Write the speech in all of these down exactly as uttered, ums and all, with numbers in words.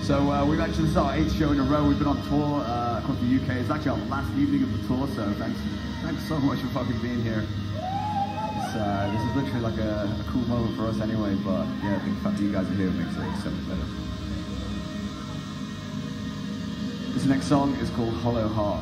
So uh, we've actually, this is our eighth show in a row. We've been on tour uh, across the U K. It's actually our last evening of the tour, so thanks, thanks so much for fucking being here. It's, uh, this is literally like a, a cool moment for us anyway, but yeah, I think the fact that you guys are here makes it so much better. This next song is called Hollow Heart.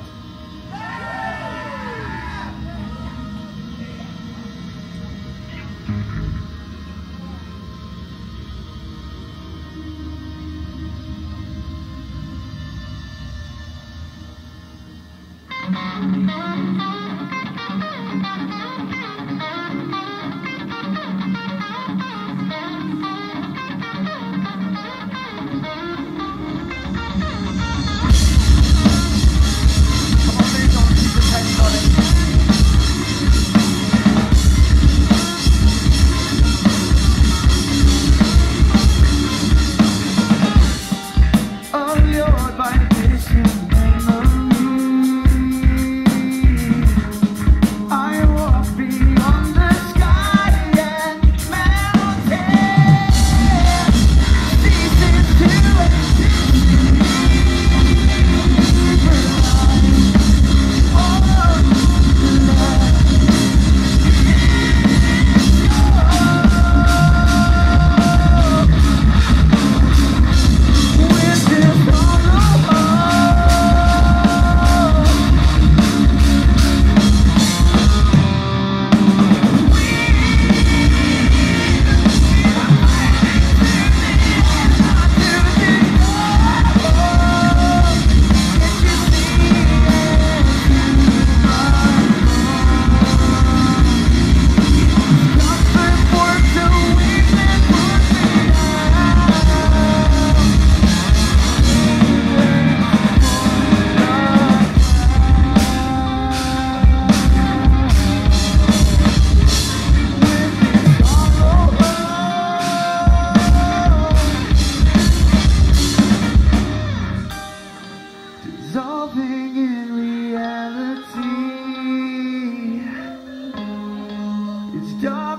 Dissolving in reality, it's dark.